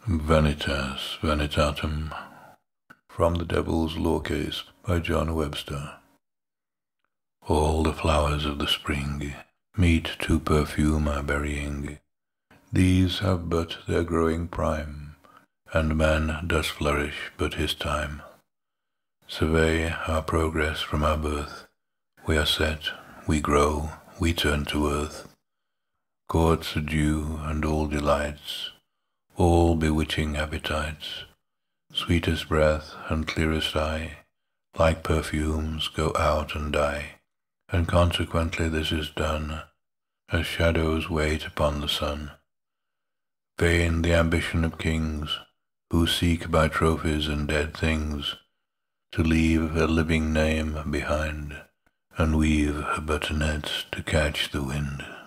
Vanitas, Vanitatum, from the Devil's Law Case by John Webster. All the flowers of the spring meet to perfume our burying. These have but their growing prime, and man does flourish but his time. Survey our progress from our birth. We are set, we grow, we turn to earth. Courts are due and all delights, all bewitching appetites, sweetest breath and clearest eye, like perfumes go out and die, and consequently this is done, as shadows wait upon the sun. Vain the ambition of kings, who seek by trophies and dead things to leave a living name behind, and weave but nets to catch the wind.